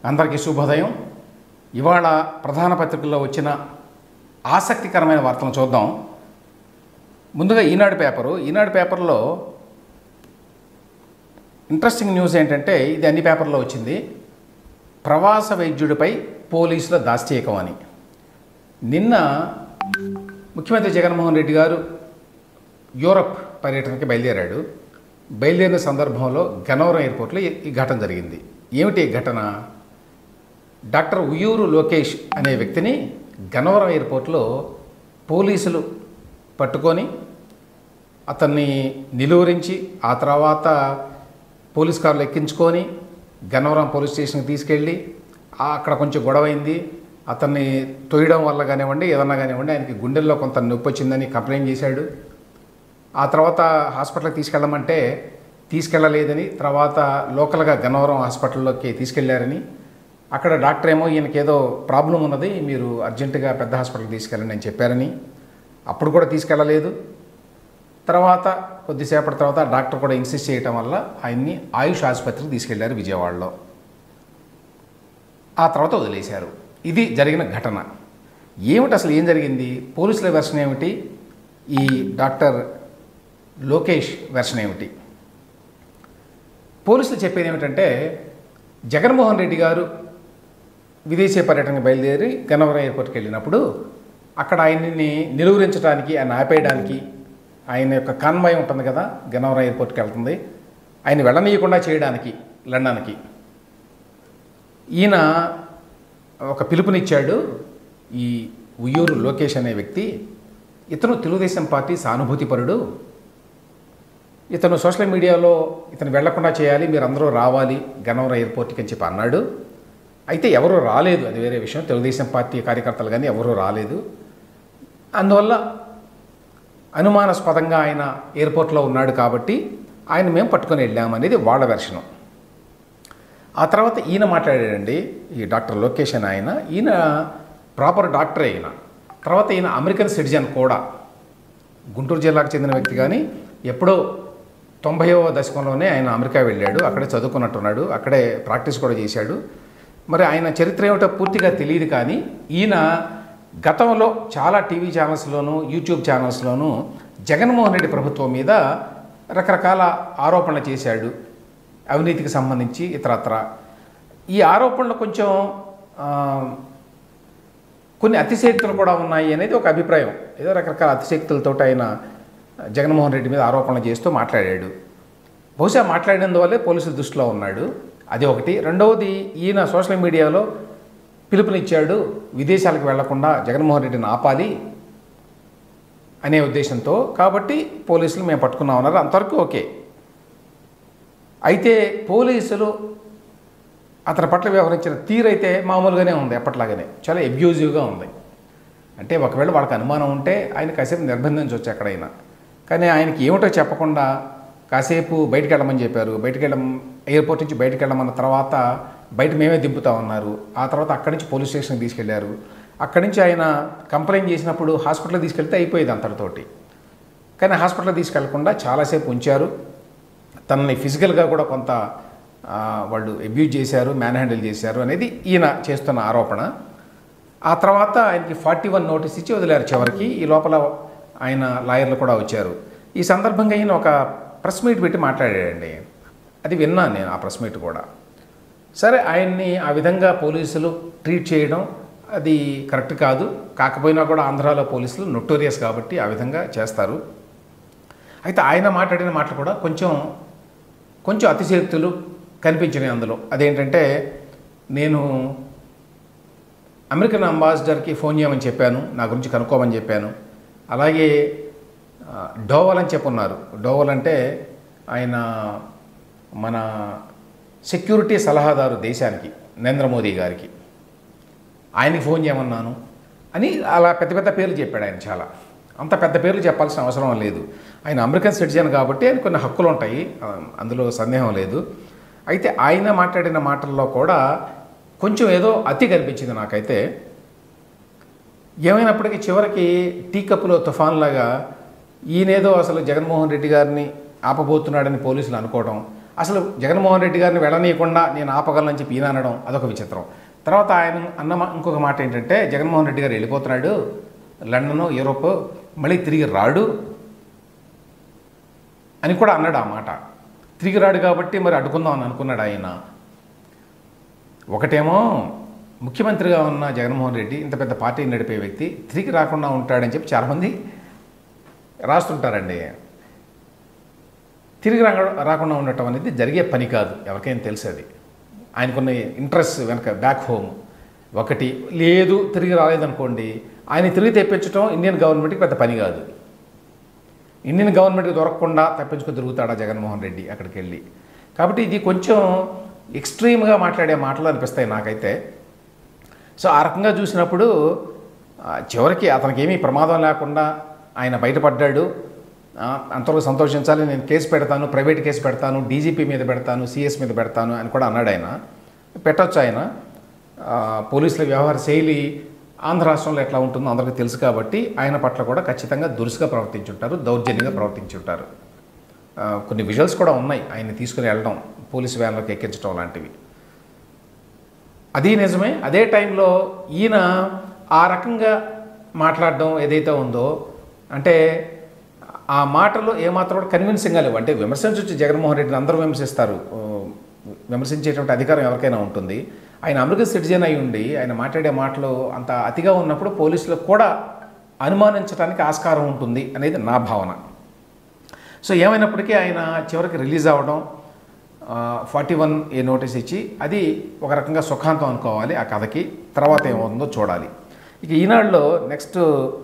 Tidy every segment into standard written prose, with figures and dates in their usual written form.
అందరికీ శుభోదయం. ఇవాళ ప్రధాన పత్రికల్లో వచ్చిన ఆసక్తికరమైన వార్తలను చూద్దాం. ముందుగా ఈనాడు పేపర్లో ఇంట్రెస్టింగ్ న్యూస్ ఏంటంటే, ఇది అన్ని పేపర్లో వచ్చింది. ప్రవాస వైద్యుడిపై పోలీసుల దాష్టీకం అని. నిన్న ముఖ్యమంత్రి జగన్మోహన్ రెడ్డి గారు యూరప్ పర్యటనకి బయలుదేరిన సందర్భంలో గన్నవరం ఎయిర్పోర్ట్లో ఈ ఘటన జరిగింది. ఏమిటి ఈ ఘటన? డాక్టర్ ఉయ్యూరు లోకేష్ అనే వ్యక్తిని గన్నవరం ఎయిర్పోర్ట్లో పోలీసులు పట్టుకొని అతన్ని నిలువరించి ఆ తర్వాత పోలీస్ కారులో ఎక్కించుకొని గన్నవరం పోలీస్ స్టేషన్కి తీసుకెళ్ళి అక్కడ కొంచెం గొడవైంది. అతన్ని తొయ్యడం వల్ల కానివ్వండి, ఏదన్నా కానివ్వండి, ఆయనకి గుండెల్లో కొంత నొప్పి వచ్చిందని కంప్లైంట్ చేశాడు. ఆ తర్వాత హాస్పిటల్కి తీసుకెళ్ళమంటే తీసుకెళ్ళలేదని, తర్వాత లోకల్గా గన్నవరం హాస్పిటల్లోకి తీసుకెళ్లారని, అక్కడ డాక్టర్ ఏమో ఈయనకి ఏదో ప్రాబ్లం ఉన్నది, మీరు అర్జెంటుగా పెద్ద హాస్పిటల్కి తీసుకెళ్ళండి అని చెప్పారని, అప్పుడు కూడా తీసుకెళ్ళలేదు. తర్వాత కొద్దిసేపటి తర్వాత డాక్టర్ కూడా ఇన్సిస్ట్ చేయటం వల్ల ఆయన్ని ఆయుష్ ఆసుపత్రికి తీసుకెళ్లారు విజయవాడలో. ఆ తర్వాత వదిలేశారు. ఇది జరిగిన ఘటన. ఏమిటి అసలు ఏం జరిగింది? పోలీసుల వెర్షన్ ఏమిటి? ఈ డాక్టర్ లోకేష్ వెర్షన్ ఏమిటి? పోలీసులు చెప్పేది ఏమిటంటే, జగన్మోహన్ రెడ్డి గారు విదేశీ పర్యటనకు బయలుదేరి గన్నవరం ఎయిర్పోర్ట్కి వెళ్ళినప్పుడు అక్కడ ఆయన్ని నిలువరించడానికి, ఆయన ఆపేయడానికి, ఆయన యొక్క కాన్వాయ్ ఉంటుంది కదా గన్నవరం ఎయిర్పోర్ట్కి వెళ్తుంది, ఆయన వెళ్ళనీయకుండా చేయడానికి లండన్కి ఈయన ఒక పిలుపునిచ్చాడు. ఈ ఉయ్యూరు లోకేష్ అనే వ్యక్తి, ఇతను తెలుగుదేశం పార్టీ సానుభూతిపరుడు, ఇతను సోషల్ మీడియాలో ఇతను వెళ్లకుండా చేయాలి, మీరు అందరూ రావాలి గన్నవరం ఎయిర్పోర్ట్కి అని చెప్పి అన్నాడు. అయితే ఎవరూ రాలేదు, అది వేరే విషయం. తెలుగుదేశం పార్టీ కార్యకర్తలు కానీ ఎవరూ రాలేదు. అందువల్ల అనుమానాస్పదంగా ఆయన ఎయిర్పోర్ట్లో ఉన్నాడు కాబట్టి ఆయన మేము పట్టుకొని వెళ్ళామనేది వాళ్ళ వెర్షను. ఆ తర్వాత ఈయన మాట్లాడాడండి, ఈ డాక్టర్ లోకేష్ అని ఈయన ప్రాపర్ డాక్టరే. తర్వాత ఈయన అమెరికన్ సిటిజన్ కూడా, గుంటూరు జిల్లాకు చెందిన వ్యక్తి. కానీ ఎప్పుడో 90వ దశకంలోనే ఆయన అమెరికా వెళ్ళాడు, అక్కడే చదువుకున్నట్టున్నాడు, అక్కడే ప్రాక్టీస్ కూడా చేశాడు. మరి ఆయన చరిత్ర ఏమిటో పూర్తిగా తెలియదు. కానీ ఈయన గతంలో చాలా టీవీ ఛానల్స్లోనూ యూట్యూబ్ ఛానల్స్లోనూ జగన్మోహన్ రెడ్డి ప్రభుత్వం మీద రకరకాల ఆరోపణలు చేశాడు, అవినీతికి సంబంధించి ఇతరత్ర. ఈ ఆరోపణలు కొంచెం కొన్ని అతిశయోక్తులు కూడా ఉన్నాయి అనేది ఒక అభిప్రాయం. ఏదో రకరకాల అతిశయోక్తులతో ఆయన జగన్మోహన్ రెడ్డి మీద ఆరోపణలు చేస్తూ మాట్లాడాడు. బహుశా మాట్లాడినందువల్లే పోలీసుల దృష్టిలో ఉన్నాడు. అది ఒకటి. రెండవది, ఈయన సోషల్ మీడియాలో పిలుపునిచ్చాడు విదేశాలకు వెళ్లకుండా జగన్మోహన్ రెడ్డిని ఆపాలి అనే ఉద్దేశంతో, కాబట్టి పోలీసులు మేము పట్టుకున్నామన్నారు. అంతవరకు ఓకే. అయితే పోలీసులు అతని పట్ల వ్యవహరించిన తీరైతే మామూలుగానే ఉంది, ఎప్పట్లాగానే చాలా అబ్యూజివ్గా ఉంది. అంటే ఒకవేళ వాళ్ళకి అనుమానం ఉంటే ఆయన కాసేపు నిర్బంధించవచ్చు ఎక్కడైనా. కానీ ఆయనకి ఏమిటో చెప్పకుండా కాసేపు బయటికి వెళ్ళమని చెప్పారు. ఎయిర్పోర్ట్ నుంచి బయటికి వెళ్ళమన్న తర్వాత బయట మేమే దింపుతామన్నారు. ఆ తర్వాత అక్కడి నుంచి పోలీస్ స్టేషన్కి తీసుకెళ్లారు. అక్కడి నుంచి ఆయన కంప్లైంట్ చేసినప్పుడు హాస్పిటల్కి తీసుకెళ్తే అయిపోయేది అంతటితోటి. కానీ హాస్పిటల్కి తీసుకెళ్లకుండా చాలాసేపు ఉంచారు. తనని ఫిజికల్గా కూడా కొంత వాళ్ళు అబ్యూజ్ చేశారు, మ్యాన్ హ్యాండిల్ చేశారు అనేది ఈయన చేస్తున్న ఆరోపణ. ఆ తర్వాత ఆయనకి 41 నోటీస్ ఇచ్చి వదిలేరు చివరికి. ఈ లోపల ఆయన లాయర్లు కూడా వచ్చారు. ఈ సందర్భంగా ఈయన ఒక ప్రెస్ మీట్ పెట్టి మాట్లాడాడండి. అది విన్నాను నేను, ఆ ప్రెస్ మీట్ కూడా. సరే, ఆయన్ని ఆ విధంగా పోలీసులు ట్రీట్ చేయడం అది కరెక్ట్ కాదు. కాకపోయినా కూడా ఆంధ్రాలో పోలీసులు నొటోరియస్ కాబట్టి ఆ విధంగా చేస్తారు. అయితే ఆయన మాట్లాడిన మాటలు కూడా కొంచెం అతిశయోక్తులు కనిపించినాయి అందులో. అదేంటంటే, నేను అమెరికన్ అంబాసిడర్కి ఫోన్ చేయమని చెప్పాను, నా గురించి కనుక్కోమని చెప్పాను. అలాగే డోవల్ అని చెప్పున్నారు. డోవల్ అంటే ఆయన మన సెక్యూరిటీ సలహాదారు దేశానికి, నరేంద్ర మోదీ గారికి, ఆయనకి ఫోన్ చేయమన్నాను అని అలా పెద్ద పెద్ద పేర్లు చెప్పాడు ఆయన. చాలా అంత పెద్ద పేర్లు చెప్పాల్సిన అవసరం లేదు. ఆయన అమెరికన్ సిటిజన్ కాబట్టి ఆయన కొన్ని హక్కులు ఉంటాయి, అందులో సందేహం లేదు. అయితే ఆయన మాట్లాడిన మాటల్లో కూడా కొంచెం ఏదో అతి కనిపించింది నాకైతే. ఏమైనప్పటికీ చివరికి టీ కప్పులో తుఫాన్లాగా ఈయనేదో అసలు జగన్మోహన్ రెడ్డి గారిని ఆపబోతున్నాడని పోలీసులు అనుకోవడం, అసలు జగన్మోహన్ రెడ్డి గారిని వెళ్ళనీయకుండా నేను ఆపగలనని చెప్పి ఈయన అనడం అదొక విచిత్రం. తర్వాత ఆయన ఇంకొక మాట ఏంటంటే, జగన్మోహన్ రెడ్డి గారు వెళ్ళిపోతున్నాడు లండను, యూరోప్, మళ్ళీ తిరిగి రాడు అని కూడా అన్నాడు. ఆ మాట తిరిగి రాడు కాబట్టి మరి అడ్డుకుందాం అని అనుకున్నాడు ఆయన. ఒకటేమో ముఖ్యమంత్రిగా ఉన్న జగన్మోహన్ రెడ్డి, ఇంత పెద్ద పార్టీని నడిపే వ్యక్తి, తిరిగి రాకుండా ఉంటాడని చెప్పి చాలామంది రాస్తుంటారండి. తిరిగి రాకుండా ఉండటం అనేది జరిగే పని కాదు, ఎవరికైనా తెలుసు. అది ఆయనకున్న ఇంట్రెస్ట్ వెనక బ్యాక్ హోమ్ ఒకటి లేదు. తిరిగి రాలేదనుకోండి, ఆయన తిరిగి తెప్పించడం ఇండియన్ గవర్నమెంట్కి పెద్ద పని కాదు. ఇండియన్ గవర్నమెంట్కి దొరకకుండా తప్పించుకొని తిరుగుతాడా జగన్మోహన్ రెడ్డి అక్కడికి వెళ్ళి. కాబట్టి ఇది కొంచెం ఎక్స్ట్రీమ్గా మాట్లాడే మాటలు అనిపిస్తాయి నాకైతే. సో ఆ రకంగా చూసినప్పుడు చివరికి అతనికి ఏమీ ప్రమాదం లేకుండా ఆయన బయటపడ్డాడు. అంతవరకు సంతోషించాలి. నేను కేసు పెడతాను, ప్రైవేట్ కేసు పెడతాను, డీజీపీ మీద పెడతాను, సిఎస్ మీద పెడతాను అని కూడా అన్నాడు ఆయన. పెట్టొచ్చు. ఆయన పోలీసుల వ్యవహార శైలి ఆంధ్ర రాష్ట్రంలో ఎట్లా ఉంటుందో అందరికీ తెలుసు కాబట్టి ఆయన పట్ల కూడా ఖచ్చితంగా దురుసుగా ప్రవర్తించుంటారు, దౌర్జన్యంగా ప్రవర్తించుంటారు. కొన్ని విజువల్స్ కూడా ఉన్నాయి ఆయన్ని తీసుకుని వెళ్ళడం, పోలీసు వ్యాన్లోకి ఎక్కించడం లాంటివి. అది నిజమే. అదే టైంలో ఈయన ఆ రకంగా మాట్లాడడం ఏదైతే ఉందో, అంటే ఆ మాటలు ఏమాత్రం కూడా కన్విన్సింగ్గా లేవు. అంటే విమర్శించవచ్చు, జగన్మోహన్ రెడ్డిని అందరూ విమర్శిస్తారు, విమర్శించేటువంటి అధికారం ఎవరికైనా ఉంటుంది. ఆయన అమెరికన్ సిటిజన్ అయి ఉండి ఆయన మాట్లాడే మాటలు అంత అతిగా ఉన్నప్పుడు పోలీసులకు కూడా అనుమానించడానికి ఆస్కారం ఉంటుంది అనేది నా భావన. సో ఏమైనప్పటికీ ఆయన చివరికి రిలీజ్ అవ్వడం, 41A నోటీస్ ఇచ్చి, అది ఒక రకంగా సుఖాంతం అనుకోవాలి ఆ కథకి. తర్వాత ఏమవుతుందో చూడాలి. ఇక ఈనాడులో నెక్స్ట్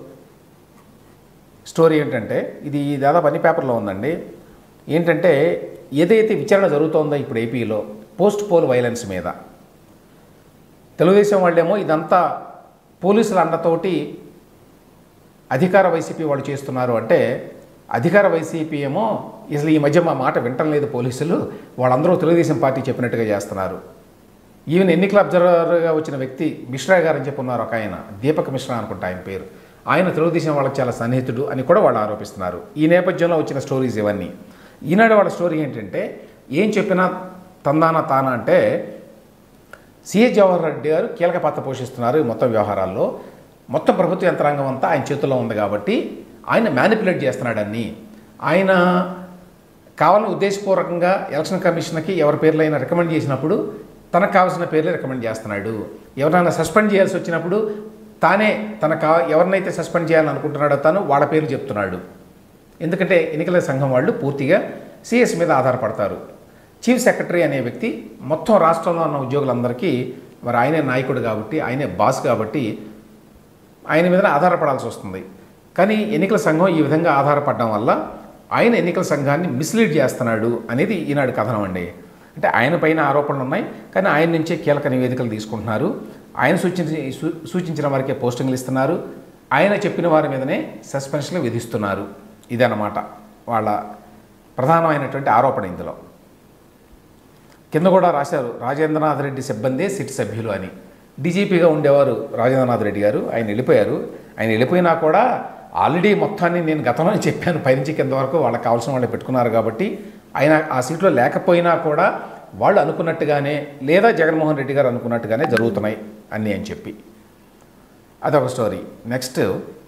స్టోరీ ఏంటంటే, ఇది దాదాపు అన్ని పేపర్లో ఉందండి. ఏంటంటే, ఏదైతే విచారణ జరుగుతోందో ఇప్పుడు ఏపీలో పోస్ట్ పోల్ వైలెన్స్ మీద, తెలుగుదేశం వాళ్ళేమో ఇదంతా పోలీసుల అండతోటి అధికార వైసీపీ వాళ్ళు చేస్తున్నారు అంటే, అధికార వైసీపీ ఏమో అసలు ఈ మధ్య మా మాట వింటం లేదు పోలీసులు, వాళ్ళందరూ తెలుగుదేశం పార్టీ చెప్పినట్టుగా చేస్తున్నారు. ఈవెన్ ఎన్నికల అబ్జర్వర్గా వచ్చిన వ్యక్తి మిశ్రా గారు అని చెప్పి ఉన్నారు, ఒక ఆయన దీపక్ మిశ్రా అనుకుంటా ఆయన పేరు. ఆయన తెలుగుదేశం వాళ్ళకి చాలా సన్నిహితుడు అని కూడా వాళ్ళు ఆరోపిస్తున్నారు. ఈ నేపథ్యంలో వచ్చిన స్టోరీస్ ఇవన్నీ. ఈనాడు వాళ్ళ స్టోరీ ఏంటంటే, ఏం చెప్పినా తందానా తానా అంటే, సిఎస్ జవహర్ రెడ్డి గారు కీలక పాత్ర పోషిస్తున్నారు ఈ మొత్తం వ్యవహారాల్లో. మొత్తం ప్రభుత్వ యంత్రాంగం అంతా ఆయన చేతుల్లో ఉంది కాబట్టి ఆయన మ్యానిపులేట్ చేస్తున్నాడని, ఆయన కావాలని ఉద్దేశపూర్వకంగా ఎలక్షన్ కమిషన్కి ఎవరి పేర్లైనా రికమెండ్ చేసినప్పుడు తనకు కావాల్సిన పేర్లే రికమెండ్ చేస్తున్నాడు. ఎవరైనా సస్పెండ్ చేయాల్సి వచ్చినప్పుడు తానే ఎవరినైతే సస్పెండ్ చేయాలని అనుకుంటున్నాడో తను వాళ్ళ పేర్లు చెప్తున్నాడు. ఎందుకంటే ఎన్నికల సంఘం వాళ్ళు పూర్తిగా సిఎస్ మీద ఆధారపడతారు. చీఫ్ సెక్రటరీ అనే వ్యక్తి మొత్తం రాష్ట్రంలో ఉన్న ఉద్యోగులందరికీ మరి ఆయనే నాయకుడు కాబట్టి, ఆయనే బాస్ కాబట్టి ఆయన మీద ఆధారపడాల్సి వస్తుంది. కానీ ఎన్నికల సంఘం ఈ విధంగా ఆధారపడడం వల్ల ఆయన ఎన్నికల సంఘాన్ని మిస్లీడ్ చేస్తున్నాడు అనేది ఈనాడు కథనం అండి. అంటే ఆయన పైన ఆరోపణలు ఉన్నాయి, కానీ ఆయన నుంచే కీలక నివేదికలు తీసుకుంటున్నారు. ఆయన సూచించిన వారికే పోస్టింగ్లు ఇస్తున్నారు. ఆయన చెప్పిన వారి మీదనే సస్పెన్షన్లు విధిస్తున్నారు. ఇదన్నమాట వాళ్ళ ప్రధానమైనటువంటి ఆరోపణ. ఇందులో కింద కూడా రాశారు, రాజేంద్రనాథ్ రెడ్డి సిబ్బందే సిట్ సభ్యులు అని. డీజీపీగా ఉండేవారు రాజేంద్రనాథ్ రెడ్డి గారు, ఆయన వెళ్ళిపోయారు. ఆయన వెళ్ళిపోయినా కూడా ఆల్రెడీ మొత్తాన్ని నేను గతంలో చెప్పాను, పైనుంచి కింద వరకు వాళ్ళకి కావాల్సిన వాళ్ళు పెట్టుకున్నారు కాబట్టి ఆయన ఆ సీట్లో లేకపోయినా కూడా వాళ్ళు అనుకున్నట్టుగానే, లేదా జగన్మోహన్ రెడ్డి గారు అనుకున్నట్టుగానే జరుగుతున్నాయి అన్నీ అని చెప్పి అదొక స్టోరీ. నెక్స్ట్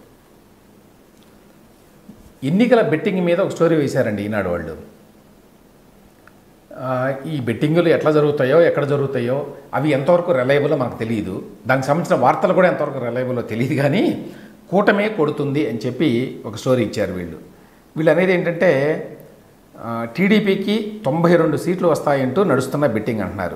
ఎన్నికల బెట్టింగ్ మీద ఒక స్టోరీ వేశారండి ఈనాడు వాళ్ళు. ఈ బెట్టింగులు ఎట్లా జరుగుతాయో, ఎక్కడ జరుగుతాయో, అవి ఎంతవరకు రిలయబుల్లో మనకు తెలియదు. దానికి సంబంధించిన వార్తలు కూడా ఎంతవరకు రిలయబుల్లో తెలియదు. కానీ కూటమే కొడుతుంది అని చెప్పి ఒక స్టోరీ ఇచ్చారు వీళ్ళు అనేది ఏంటంటే, టీడీపీకి 92 సీట్లు వస్తాయంటూ నడుస్తున్న బెట్టింగ్ అంటున్నారు.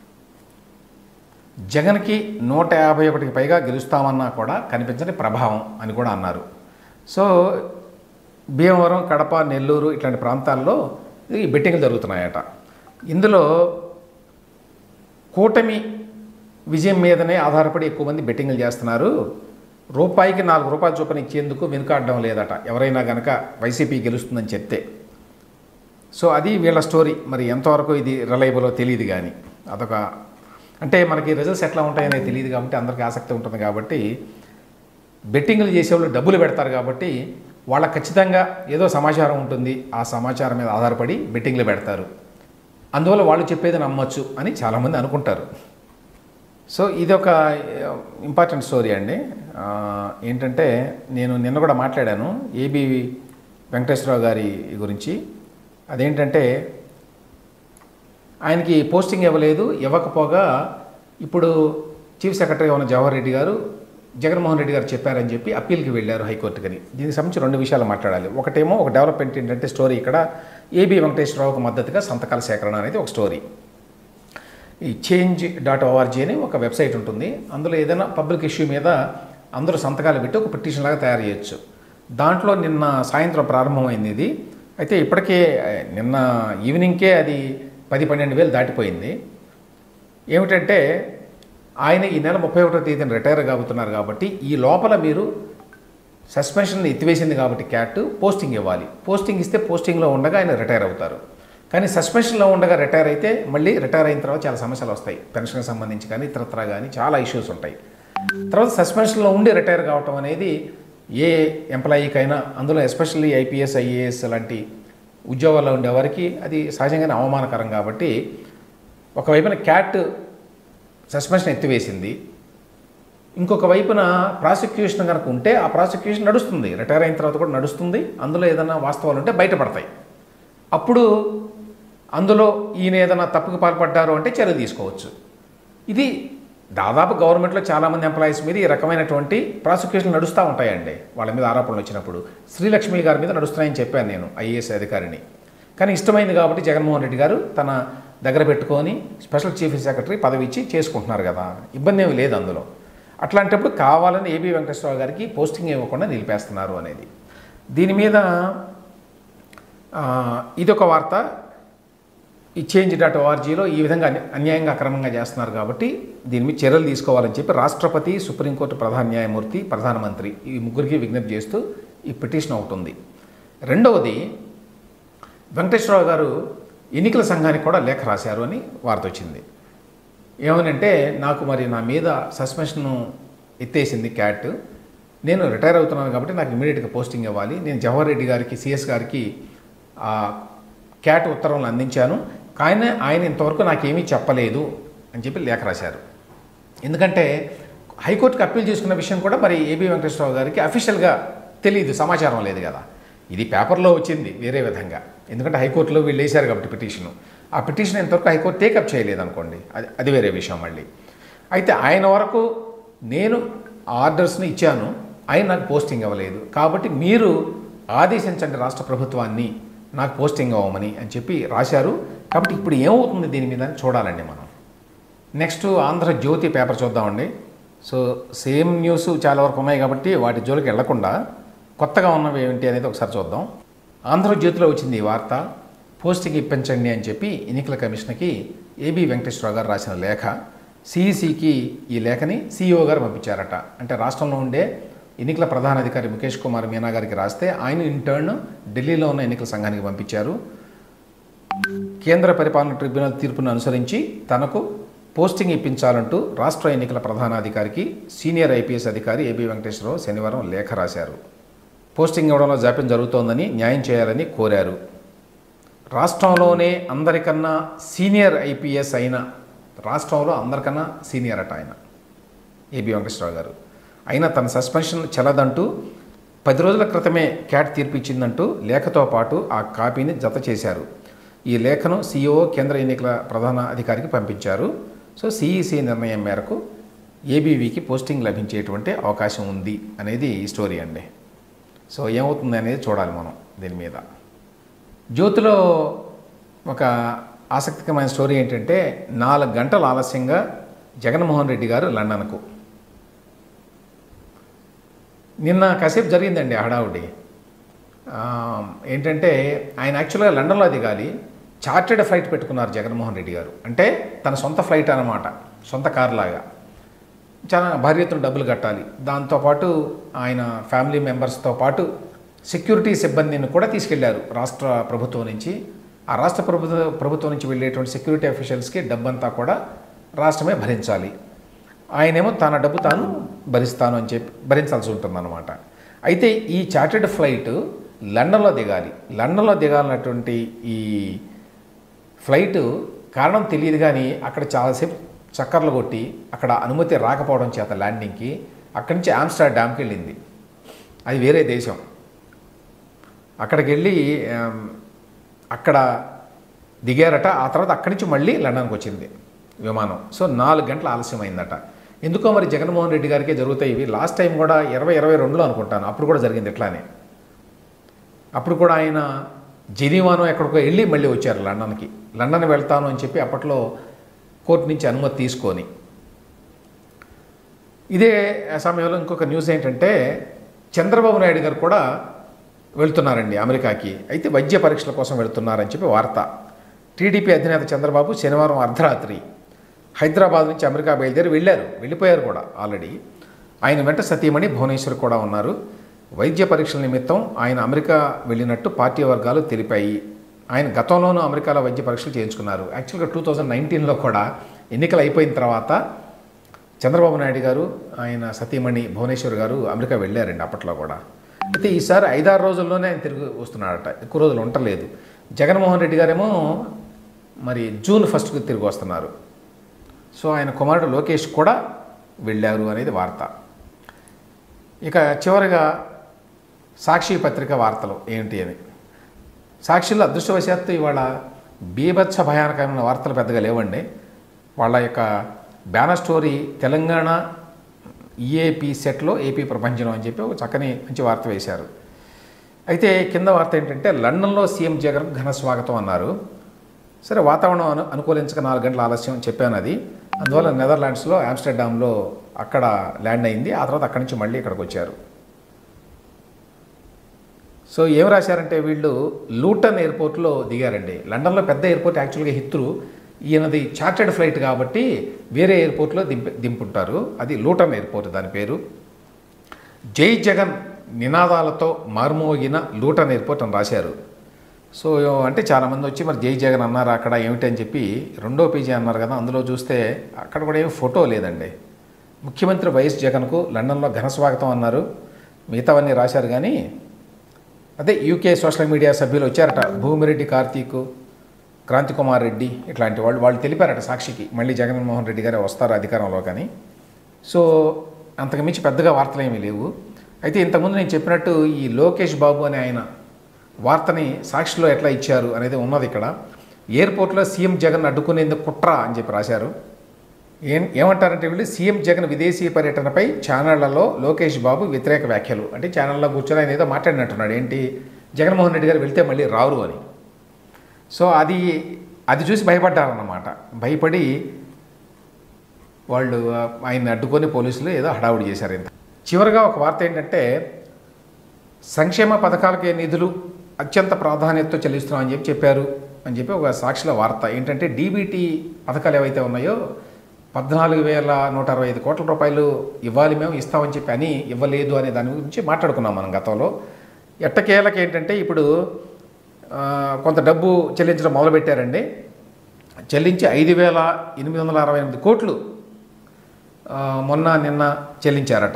జగన్కి 151కి పైగా గెలుస్తామన్నా కూడా కనిపించని ప్రభావం అని కూడా అన్నారు. సో భీమవరం, కడప, నెల్లూరు ఇట్లాంటి ప్రాంతాల్లో ఈ బెట్టింగ్లు జరుగుతున్నాయట. ఇందులో కూటమి విజయం మీదనే ఆధారపడి ఎక్కువ మంది బెట్టింగ్లు చేస్తున్నారు. రూపాయికి 4 రూపాయల చొప్పున ఇచ్చేందుకు వెనుకాడడం లేదట ఎవరైనా కనుక వైసీపీ గెలుస్తుందని చెప్తే. సో అది వీళ్ళ స్టోరీ. మరి ఎంతవరకు ఇది రిలయబుల్లో తెలియదు. కానీ అదొక, అంటే మనకి రిజల్ట్స్ ఎట్లా ఉంటాయనేది తెలియదు కాబట్టి అందరికీ ఆసక్తి ఉంటుంది. కాబట్టి బెట్టింగ్లు చేసేవాళ్ళు డబ్బులు పెడతారు కాబట్టి వాళ్ళకి ఖచ్చితంగా ఏదో సమాచారం ఉంటుంది. ఆ సమాచారం మీద ఆధారపడి బెట్టింగ్లు పెడతారు. అందువల్ల వాళ్ళు చెప్పేది నమ్మొచ్చు అని చాలామంది అనుకుంటారు. సో ఇది ఒక ఇంపార్టెంట్ స్టోరీ అండి. ఏంటంటే నేను నిన్న కూడా మాట్లాడాను ఏబి వెంకటేశ్వరరావు గారి గురించి. అదేంటంటే ఆయనకి పోస్టింగ్ ఇవ్వలేదు, ఇవ్వకపోగా ఇప్పుడు చీఫ్ సెక్రటరీగా ఉన్న జవహర్ రెడ్డి గారు జగన్మోహన్ రెడ్డి గారు చెప్పారని చెప్పి అప్పీల్కి వెళ్ళారు హైకోర్టుకని. దీనికి సంబంధించి 2 విషయాలు మాట్లాడాలి. ఒకటేమో ఒక డెవలప్మెంట్ ఏంటంటే స్టోరీ ఇక్కడ ఏబి వెంకటేశ్వరరావుకు మద్దతుగా సంతకాల సేకరణ అనేది ఒక స్టోరీ. ఈ change.org అని ఒక వెబ్సైట్ ఉంటుంది. అందులో ఏదైనా పబ్లిక్ ఇష్యూ మీద అందరూ సంతకాలు పెట్టి ఒక పిటిషన్ లాగా తయారు చేయొచ్చు. దాంట్లో నిన్న సాయంత్రం ప్రారంభమైంది ఇది. అయితే ఇప్పటికే నిన్న ఈవినింగ్కే అది 10-12 వేలు దాటిపోయింది. ఏమిటంటే ఆయన ఈ నెల 31వ తేదీన రిటైర్ కాబోతున్నారు కాబట్టి ఈ లోపల మీరు సస్పెన్షన్ ఎత్తివేసింది కాబట్టి క్యాట్ పోస్టింగ్ ఇవ్వాలి. పోస్టింగ్ ఇస్తే పోస్టింగ్లో ఉండగా ఆయన రిటైర్ అవుతారు. కానీ సస్పెన్షన్లో ఉండగా రిటైర్ అయితే మళ్ళీ రిటైర్ అయిన తర్వాత చాలా సమస్యలు వస్తాయి. పెన్షన్కి సంబంధించి కానీ ఇతరత్రా కానీ చాలా ఇష్యూస్ ఉంటాయి. తర్వాత సస్పెన్షన్లో ఉండి రిటైర్ కావటం అనేది ఏ ఎంప్లాయీకైనా, అందులో ఎస్పెషల్లీ ఐపీఎస్ ఐఏఎస్ లాంటి ఉద్యోగాల్లో ఉండేవారికి అది సహజంగానే అవమానకరం. కాబట్టి ఒకవైపున క్యాట్ సస్పెన్షన్ ఎత్తివేసింది, ఇంకొక వైపున ప్రాసిక్యూషన్ కనుక ఉంటే ఆ ప్రాసిక్యూషన్ నడుస్తుంది, రిటైర్ అయిన తర్వాత కూడా నడుస్తుంది. అందులో ఏదైనా వాస్తవాలు ఉంటే బయటపడతాయి. అప్పుడు అందులో ఈయన ఏదైనా తప్పుకు పాల్పడ్డారు అంటే చర్య తీసుకోవచ్చు. ఇది దాదాపు గవర్నమెంట్లో చాలామంది ఎంప్లాయీస్ మీద ఈ రకమైనటువంటి ప్రాసిక్యూషన్ నడుస్తూ ఉంటాయండి. వాళ్ళ మీద ఆరోపణలు వచ్చినప్పుడు శ్రీలక్ష్మి గారి మీద నడుస్తున్నాయని చెప్పాను నేను, ఐఏఎస్ అధికారిని. కానీ ఇష్టమైంది కాబట్టి జగన్మోహన్ రెడ్డి గారు తన దగ్గర పెట్టుకొని స్పెషల్ చీఫ్ సెక్రటరీ పదవి ఇచ్చి చేసుకుంటున్నారు కదా, ఇబ్బంది ఏమి లేదు అందులో. అట్లాంటప్పుడు కావాలని ఏబి వెంకటేశ్వరరావు గారికి పోస్టింగ్ ఇవ్వకుండా నిలిపేస్తున్నారు అనేది. దీని మీద ఇదొక వార్త. ఈ change.orgలో ఈ విధంగా అన్యాయంగా అక్రమంగా చేస్తున్నారు కాబట్టి దీని మీద చర్యలు తీసుకోవాలని చెప్పి రాష్ట్రపతి, సుప్రీంకోర్టు ప్రధాన న్యాయమూర్తి, ప్రధానమంత్రి ఈ ముగ్గురికి విజ్ఞప్తి చేస్తూ ఈ పిటిషన్ అవుతుంది. రెండవది, వెంకటేశ్వరరావు గారు ఎన్నికల సంఘానికి కూడా లేఖ రాశారు అని వార్త వచ్చింది. ఏమనంటే నాకు మరి నా మీద సస్పెన్షన్ ఎత్తేసింది క్యాట్, నేను రిటైర్ అవుతున్నాను కాబట్టి నాకు ఇమీడియట్గా పోస్టింగ్ ఇవ్వాలి. నేను జవహర్ రెడ్డి గారికి, సిఎస్ గారికి క్యాట్ ఉత్తర్వులను అందించాను, కానీ ఆయన ఇంతవరకు నాకేమీ చెప్పలేదు అని చెప్పి లేఖ రాశారు. ఎందుకంటే హైకోర్టుకి అప్పీల్ చేసుకున్న విషయం కూడా మరి ఏబి వెంకటేశ్వరరావు గారికి అఫీషియల్గా తెలియదు, సమాచారం లేదు కదా. ఇది పేపర్లో వచ్చింది వేరే విధంగా, ఎందుకంటే హైకోర్టులో వీళ్ళు వేశారు కాబట్టి పిటిషను. ఆ పిటిషన్ ఇంతవరకు హైకోర్టు టేకప్ చేయలేదు అనుకోండి, అది వేరే విషయం మళ్ళీ. అయితే ఆయన వరకు నేను ఆర్డర్స్ని ఇచ్చాను, ఆయన నాకు పోస్టింగ్ ఇవ్వలేదు, కాబట్టి మీరు ఆదేశించండి రాష్ట్ర ప్రభుత్వాన్ని నాకు పోస్టింగ్ అవ్వమని అని చెప్పి రాశారు. కాబట్టి ఇప్పుడు ఏమవుతుంది దీని మీద చూడాలండి మనం. నెక్స్ట్ ఆంధ్రజ్యోతి పేపర్ చూద్దామండి. సో సేమ్ న్యూస్ చాలా వరకు ఉన్నాయి కాబట్టి వాటి జోలికి వెళ్లకుండా కొత్తగా ఉన్నవి ఏంటి అనేది ఒకసారి చూద్దాం. ఆంధ్రజ్యోతిలో వచ్చింది ఈ వార్త, పోస్టింగ్ ఇప్పించండి అని చెప్పి ఎన్నికల కమిషన్కి ఏబి వెంకటేశ్వరరావు గారు రాసిన లేఖ. సిఈసికి ఈ లేఖని సిఇఓ గారు పంపించారట. అంటే రాష్ట్రంలో ఉండే ఎన్నికల ప్రధానాధికారి ముఖేష్ కుమార్ మీనా గారికి రాస్తే ఆయన ఇంటర్న్ ఢిల్లీలో ఉన్న ఎన్నికల సంఘానికి పంపించారు. కేంద్ర పరిపాలన ట్రిబ్యునల్ తీర్పును అనుసరించి తనకు పోస్టింగ్ ఇప్పించాలంటూ రాష్ట్ర ఎన్నికల ప్రధానాధికారికి సీనియర్ ఐపీఎస్ అధికారి ఏబి వెంకటేశ్వరరావు శనివారం లేఖ రాశారు. పోస్టింగ్ ఇవ్వడంలో జాప్యం జరుగుతోందని, న్యాయం చేయాలని కోరారు. రాష్ట్రంలోనే అందరికన్నా సీనియర్ ఐపీఎస్ అయిన, రాష్ట్రంలో అందరికన్నా సీనియర్ అట ఆయన ఏబి వెంకటేశ్వరరావు గారు. అయినా తన సస్పెన్షన్ చెల్లదంటూ 10 రోజుల క్రితమే క్యాట్ తీర్పు ఇచ్చిందంటూ లేఖతో పాటు ఆ కాపీని జత చేశారు. ఈ లేఖను సిఇఓ కేంద్ర ఎన్నికల ప్రధాన అధికారికి పంపించారు. సో సిఈసి నిర్ణయం మేరకు ఏబీవీకి పోస్టింగ్ లభించేటువంటి అవకాశం ఉంది అనేది ఈ స్టోరీ అండి. సో ఏమవుతుంది అనేది చూడాలి మనం దీని మీద. జ్యోతిలో ఒక ఆసక్తికరమైన స్టోరీ ఏంటంటే 4 గంటలు ఆలస్యంగా జగన్మోహన్ రెడ్డి గారు లండన్కు. నిన్న కాసేపు జరిగిందండి హడావుడి. ఏంటంటే ఆయన యాక్చువల్గా లండన్లో దిగాలి, చార్టెడ్ ఫ్లైట్ పెట్టుకున్నారు జగన్మోహన్ రెడ్డి గారు. అంటే తన సొంత ఫ్లైట్ అన్నమాట, సొంత కార్ లాగా. చాలా భారీ ఎత్తున డబ్బులు కట్టాలి. దాంతోపాటు ఆయన ఫ్యామిలీ మెంబర్స్తో పాటు సెక్యూరిటీ సిబ్బందిని కూడా తీసుకెళ్లారు రాష్ట్ర ప్రభుత్వం నుంచి. ఆ రాష్ట్ర ప్రభుత్వం నుంచి వెళ్ళేటువంటి సెక్యూరిటీ అఫీషియల్స్కి డబ్బంతా కూడా రాష్ట్రమే భరించాలి. ఆయనేమో తన డబ్బు తాను భరిస్తాను అని చెప్పి భరించాల్సి ఉంటుందన్నమాట. అయితే ఈ చార్టెడ్ ఫ్లైట్ లండన్లో దిగాలి. లండన్లో దిగాలన్నటువంటి ఈ ఫ్లైటు కారణం తెలియదు కానీ అక్కడ చాలాసేపు చక్కర్లు కొట్టి అక్కడ అనుమతి రాకపోవడం చేత ల్యాండింగ్కి అక్కడి నుంచి ఆమ్స్టర్డామ్కి వెళ్ళింది. అది వేరే దేశం. అక్కడికి వెళ్ళి అక్కడ దిగారట. ఆ తర్వాత అక్కడి నుంచి మళ్ళీ లండన్కి వచ్చింది విమానం. సో 4 గంటల ఆలస్యం అయిందట. ఎందుకో మరి జగన్మోహన్ రెడ్డి గారికే జరుగుతాయి ఇవి. లాస్ట్ టైం కూడా 2022లో అనుకుంటాను, అప్పుడు కూడా జరిగింది ఇట్లానే. అప్పుడు కూడా ఆయన జెనీవానో ఎక్కడికో వెళ్ళి మళ్ళీ వచ్చారు లండన్కి. లండన్ వెళ్తాను అని చెప్పి అప్పట్లో కోర్టు నుంచి అనుమతి తీసుకొని. ఇదే సమయంలో ఇంకొక న్యూస్ ఏంటంటే చంద్రబాబు నాయుడు గారు కూడా వెళ్తున్నారండి అమెరికాకి. అయితే వైద్య పరీక్షల కోసం వెళుతున్నారని చెప్పి వార్త. టీడీపీ అధినేత చంద్రబాబు శనివారం అర్ధరాత్రి హైదరాబాద్ నుంచి అమెరికా వెళ్ళిపోయారు కూడా ఆల్రెడీ. ఆయన వెంట సతీమణి భువనేశ్వర్ కూడా ఉన్నారు. వైద్య పరీక్షల నిమిత్తం ఆయన అమెరికా వెళ్ళినట్టు పార్టీ వర్గాలు తెలిపాయి. ఆయన గతంలోనూ అమెరికాలో వైద్య పరీక్షలు చేయించుకున్నారు. యాక్చువల్గా 2019లో కూడా ఎన్నికలు అయిపోయిన తర్వాత చంద్రబాబు నాయుడు గారు ఆయన సతీమణి భువనేశ్వర్ గారు అమెరికా వెళ్ళారండి అప్పట్లో కూడా. అయితే ఈసారి 5-6 రోజుల్లోనే ఆయన తిరిగి వస్తున్నాడట, ఎక్కువ రోజులు ఉండలేదు. జగన్మోహన్ రెడ్డి గారేమో మరి జూన్ 1కి తిరిగి వస్తున్నారు. సో ఆయన కుమారుడు లోకేష్ కూడా వెళ్ళారు అనేది వార్త. ఇక చివరిగా సాక్షి పత్రిక వార్తలు ఏంటి అని. సాక్షిలో అదృష్టవశాత్తు ఇవాళ బీభత్స భయానకమైన వార్తలు పెద్దగా లేవండి. వాళ్ళ యొక్క బ్యానర్ స్టోరీ తెలంగాణ ఈఏపీ సెట్లో ఏపీ ప్రపంచం అని చెప్పి ఒక చక్కని మంచి వార్త వేశారు. అయితే కింద వార్త ఏంటంటే లండన్లో సీఎం జగన్ ఘన స్వాగతం అన్నారు. సరే, వాతావరణం అనుకూలించక 4 గంటల ఆలస్యం చెప్పాను అది. అందువల్ల నెదర్లాండ్స్లో ఆమ్స్టర్డామ్లో అక్కడ ల్యాండ్ అయింది. ఆ తర్వాత అక్కడి నుంచి మళ్ళీ ఇక్కడికి వచ్చారు. సో ఏం రాశారంటే వీళ్ళు లూటన్ ఎయిర్పోర్ట్లో దిగారండి. లండన్లో పెద్ద ఎయిర్పోర్ట్ యాక్చువల్గా హిత్రూ, ఈయనది చార్టెడ్ ఫ్లైట్ కాబట్టి వేరే ఎయిర్పోర్ట్లో దింపుంటారు. అది లూటన్ ఎయిర్పోర్ట్ దాని పేరు. జై జగన్ నినాదాలతో మార్మోగిన లూటన్ ఎయిర్పోర్ట్ అని రాశారు. సో అంటే చాలామంది వచ్చి మరి జై జగన్ అన్నారు అక్కడ ఏమిటి అని చెప్పి 2వ పేజీ అన్నారు కదా, అందులో చూస్తే అక్కడ కూడా ఏమి ఫోటో లేదండి. ముఖ్యమంత్రి వైఎస్ జగన్కు లండన్లో ఘన స్వాగతం అన్నారు. మిగతావన్నీ రాశారు కానీ అదే యూకే సోషల్ మీడియా సభ్యులు వచ్చారట. భూమిరెడ్డి కార్తీక్, క్రాంతి కుమార్ రెడ్డి ఇట్లాంటి వాళ్ళు తెలిపారట సాక్షికి మళ్ళీ జగన్మోహన్ రెడ్డి గారే వస్తారు అధికారంలో కానీ. సో అంతకుమించి పెద్దగా వార్తలు ఏమీ లేవు. అయితే ఇంతకుముందు నేను చెప్పినట్టు ఈ లోకేష్ బాబు అనే ఆయన వార్తని సాక్షిలో ఎట్లా ఇచ్చారు అనేది ఉన్నది ఇక్కడ. ఎయిర్పోర్ట్లో సీఎం జగన్ అడ్డుకునేందుకు కుట్ర అని చెప్పి రాశారు. ఏమంటారంటే వీళ్ళు సీఎం జగన్ విదేశీ పర్యటనపై ఛానళ్లలో లోకేష్ బాబు వ్యతిరేక వ్యాఖ్యలు. అంటే ఛానల్లో కూర్చొని ఆయన ఏదో మాట్లాడినట్టున్నాడు, ఏంటి జగన్మోహన్ రెడ్డి గారు వెళ్తే మళ్ళీ రారు అని. సో అది చూసి భయపడ్డారన్నమాట. భయపడి వాళ్ళు ఆయన్ని అడ్డుకొని పోలీసులు ఏదో హడావుడి చేశారు. ఇంత చివరిగా ఒక వార్త ఏంటంటే సంక్షేమ పథకాలకే నిధులు అత్యంత ప్రాధాన్యతతో చెల్లిస్తున్నామని చెప్పారు అని చెప్పి ఒక సాక్షిలో వార్త. ఏంటంటే డీబీటీ పథకాలు ఏవైతే ఉన్నాయో 14,165 కోట్ల రూపాయలు ఇవ్వాలి, మేము ఇస్తామని చెప్పి అని ఇవ్వలేదు అనే దాని గురించి మాట్లాడుకున్నాం మనం గతంలో. ఎట్టకేలకు ఏంటంటే ఇప్పుడు కొంత డబ్బు చెల్లించడం మొదలుపెట్టారండి. చెల్లించి 5,868 కోట్లు నిన్న చెల్లించారట.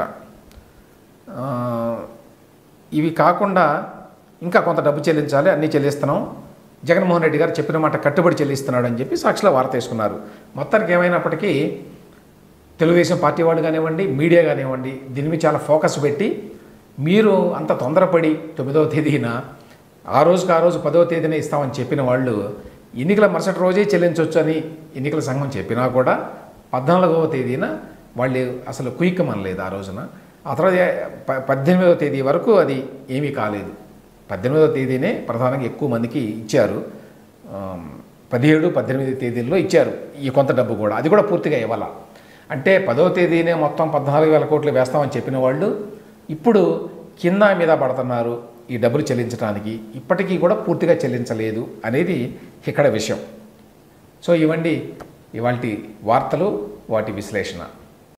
ఇవి కాకుండా ఇంకా కొంత డబ్బు చెల్లించాలి, అన్నీ చెల్లిస్తున్నాం, జగన్మోహన్ రెడ్డి గారు చెప్పిన మాట కట్టుబడి చెల్లిస్తున్నాడు అని చెప్పి సాక్షిలో వార్త వేసుకున్నారు. మొత్తానికి ఏమైనప్పటికీ తెలుగుదేశం పార్టీ వాళ్ళు కానివ్వండి, మీడియా కానివ్వండి, దీని మీద చాలా ఫోకస్ పెట్టి మీరు అంత తొందరపడి 9వ తేదీన ఆ రోజు 10వ తేదీనే ఇస్తామని చెప్పిన వాళ్ళు ఎన్నికల మరుసటి రోజే చెల్లించవచ్చు అని ఎన్నికల సంఘం చెప్పినా కూడా 14వ తేదీన వాళ్ళు అసలు కుయిక్కమనలేదు ఆ రోజున. ఆ తర్వాత 18వ తేదీ వరకు అది ఏమీ కాలేదు. 18వ తేదీనే ప్రధానంగా ఎక్కువ మందికి ఇచ్చారు. 17, 18 తేదీల్లో ఇచ్చారు ఈ కొంత డబ్బు కూడా. అది కూడా పూర్తిగా ఇవ్వాల. అంటే 10వ తేదీనే మొత్తం 14,000 కోట్లు వేస్తామని చెప్పిన వాళ్ళు ఇప్పుడు కింద మీద పడుతున్నారు ఈ డబ్బులు చెల్లించడానికి. ఇప్పటికీ కూడా పూర్తిగా చెల్లించలేదు అనేది ఇక్కడ విషయం. సో ఇవండి ఇవాల్టి వార్తలు, వాటి విశ్లేషణ.